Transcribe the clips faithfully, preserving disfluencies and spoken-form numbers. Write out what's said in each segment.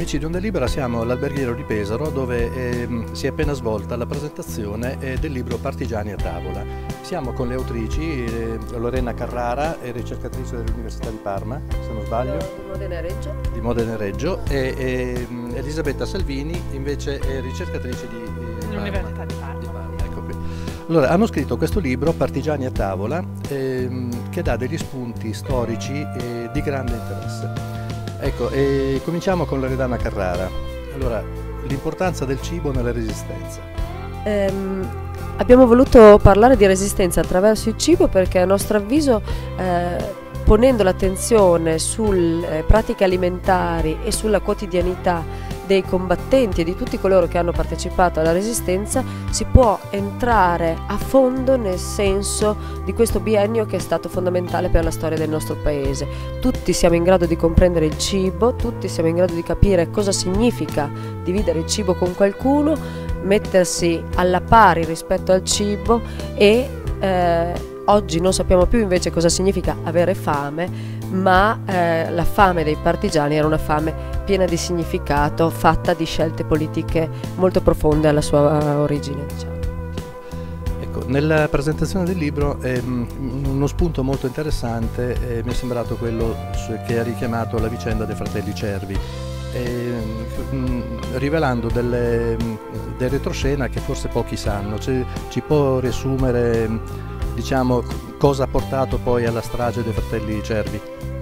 Amici di Onda Libera, siamo all'Alberghiero di Pesaro dove eh, si è appena svolta la presentazione eh, del libro Partigiani a tavola. Siamo con le autrici eh, Lorena Carrara, è ricercatrice dell'Università di Parma, se non sbaglio, di Modena e Reggio, di Modena e Reggio e, e Elisabetta Salvini invece è ricercatrice di, di L'Università di Parma. Di Parma, ecco qui. Allora, hanno scritto questo libro Partigiani a tavola ehm, che dà degli spunti storici eh, di grande interesse. Ecco, e cominciamo con Loredana Carrara. Allora, l'importanza del cibo nella resistenza. ehm, abbiamo voluto parlare di resistenza attraverso il cibo perché a nostro avviso eh, ponendo l'attenzione sulle eh, pratiche alimentari e sulla quotidianità dei combattenti e di tutti coloro che hanno partecipato alla resistenza si può entrare a fondo nel senso di questo biennio che è stato fondamentale per la storia del nostro paese. Tutti siamo in grado di comprendere il cibo, tutti siamo in grado di capire cosa significa dividere il cibo con qualcuno, mettersi alla pari rispetto al cibo e eh, oggi non sappiamo più invece cosa significa avere fame, ma eh, la fame dei partigiani era una fame piena di significato, fatta di scelte politiche molto profonde alla sua origine, diciamo. Ecco, nella presentazione del libro ehm, uno spunto molto interessante eh, mi è sembrato quello che ha richiamato la vicenda dei fratelli Cervi, eh, mh, rivelando delle, del retroscena che forse pochi sanno. Ci, ci può riassumere, diciamo, cosa ha portato poi alla strage dei fratelli Cervi?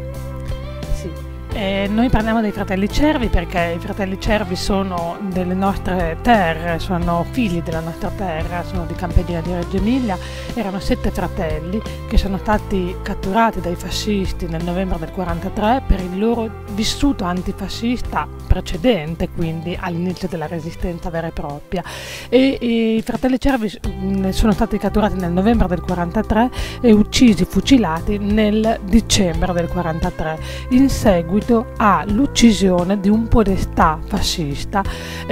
Sì. Eh, noi parliamo dei fratelli Cervi perché i fratelli Cervi sono delle nostre terre, sono figli della nostra terra, sono di Campegina di Reggio Emilia, erano sette fratelli che sono stati catturati dai fascisti nel novembre del quarantatré per il loro vissuto antifascista precedente, quindi all'inizio della resistenza vera e propria. E, e i fratelli Cervi sono stati catturati nel novembre del quarantatré e uccisi, fucilati nel dicembre del quarantatré, in seguito all'uccisione di un podestà fascista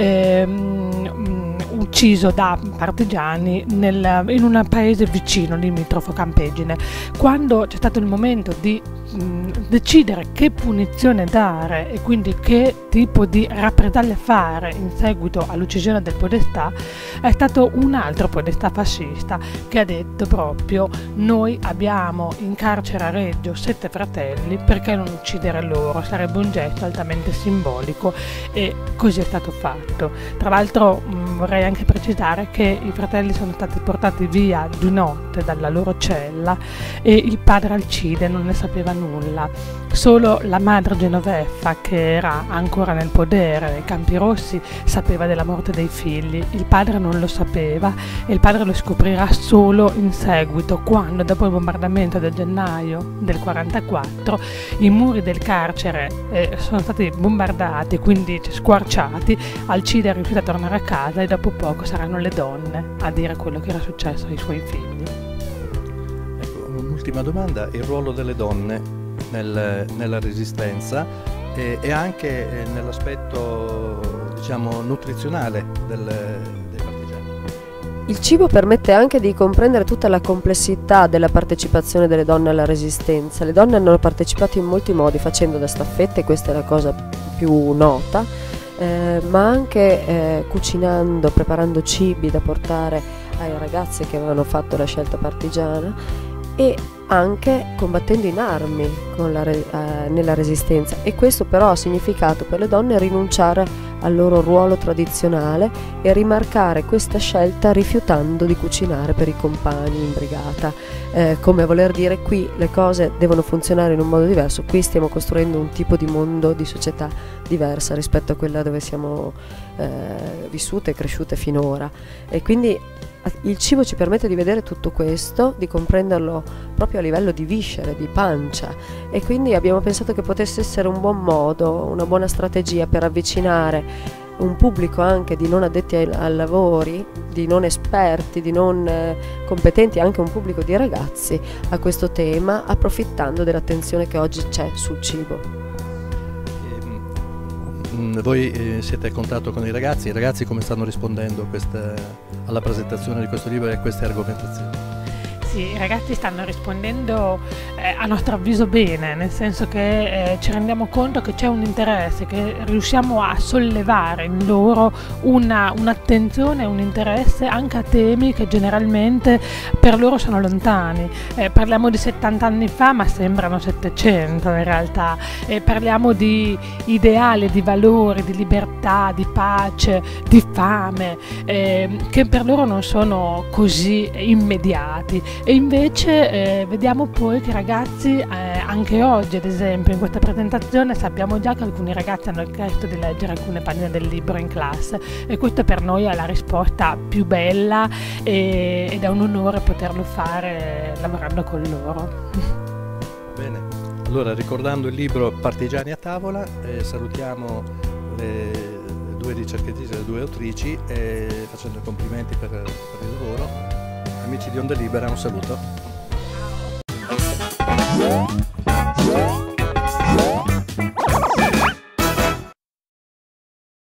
ehm, ucciso da partigiani nel, in un paese vicino, limitrofo, Campegine. Quando c'è stato il momento di mh, decidere che punizione dare e quindi che tipo di rappresaglia fare in seguito all'uccisione del podestà, è stato un altro podestà fascista che ha detto proprio: noi abbiamo in carcere a Reggio sette fratelli, perché non uccidere loro? Sarebbe un gesto altamente simbolico, e così è stato fatto. Tra l'altro vorrei anche precisare che i fratelli sono stati portati via di notte dalla loro cella e il padre Alcide non ne sapeva nulla. Solo la madre Genoveffa, che era ancora nel podere nei Campi Rossi, sapeva della morte dei figli. Il padre non lo sapeva e il padre lo scoprirà solo in seguito, quando dopo il bombardamento del gennaio del quarantaquattro i muri del carcere eh, sono stati bombardati, quindi squarciati. Alcide è riuscito a tornare a casa e dopo poco saranno le donne a dire quello che era successo ai suoi figli. Ecco, un'ultima domanda: il ruolo delle donne nel, nella resistenza e, e anche eh, nell'aspetto, diciamo, nutrizionale del, dei partigiani. Il cibo permette anche di comprendere tutta la complessità della partecipazione delle donne alla resistenza. Le donne hanno partecipato in molti modi, facendo da staffette, questa è la cosa più nota, eh, ma anche eh, cucinando, preparando cibi da portare ai ragazzi che avevano fatto la scelta partigiana, e anche combattendo in armi con la, eh, nella resistenza. E questo però ha significato per le donne rinunciare al loro ruolo tradizionale e rimarcare questa scelta rifiutando di cucinare per i compagni in brigata, eh, come a voler dire: qui le cose devono funzionare in un modo diverso, qui stiamo costruendo un tipo di mondo, di società diversa rispetto a quella dove siamo eh, vissute e cresciute finora. E quindi il cibo ci permette di vedere tutto questo, di comprenderlo proprio a livello di viscere, di pancia, e quindi abbiamo pensato che potesse essere un buon modo, una buona strategia per avvicinare un pubblico anche di non addetti ai, ai lavori, di non esperti, di non eh, competenti, anche un pubblico di ragazzi a questo tema, approfittando dell'attenzione che oggi c'è sul cibo. Voi eh, siete a contatto con i ragazzi, i ragazzi come stanno rispondendo a questa, alla presentazione di questo libro e a queste argomentazioni? Sì, i ragazzi stanno rispondendo eh, a nostro avviso bene, nel senso che eh, ci rendiamo conto che c'è un interesse, che riusciamo a sollevare in loro una, un'attenzione e un interesse anche a temi che generalmente per loro sono lontani. Eh, parliamo di settanta anni fa, ma sembrano settecento in realtà. Eh, parliamo di ideali, di valori, di libertà, di pace, di fame, eh, che per loro non sono così immediati. E invece eh, vediamo poi che i ragazzi, eh, anche oggi ad esempio in questa presentazione, sappiamo già che alcuni ragazzi hanno chiesto di leggere alcune pagine del libro in classe, e questa per noi è la risposta più bella e, ed è un onore poterlo fare lavorando con loro. Bene, allora ricordando il libro Partigiani a tavola, eh, salutiamo le due ricercatrici e le due autrici, eh, facendo i complimenti per, per il lavoro. Amici di Onda Libera, un saluto.